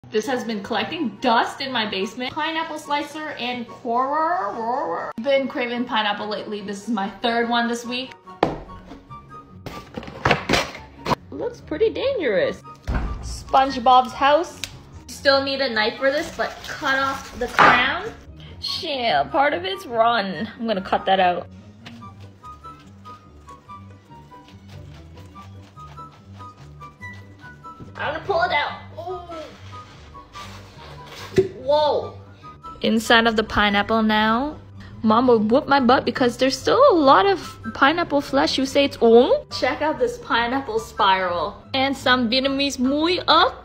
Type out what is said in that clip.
This has been collecting dust in my basement. Pineapple slicer and corer. Been craving pineapple lately. This is my third one this week. Looks pretty dangerous. SpongeBob's house. Still need a knife for this, but cut off the crown. Shit, part of it's rotten. I'm gonna cut that out. I'm gonna pull it out. Oh. Whoa. Inside of the pineapple now. Mom will whoop my butt because there's still a lot of pineapple flesh. You say it's check out this pineapple spiral. And some Vietnamese mui ớt.